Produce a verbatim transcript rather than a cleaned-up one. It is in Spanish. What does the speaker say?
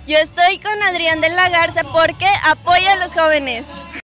Yo estoy con Adrián de la Garza porque apoya a los jóvenes.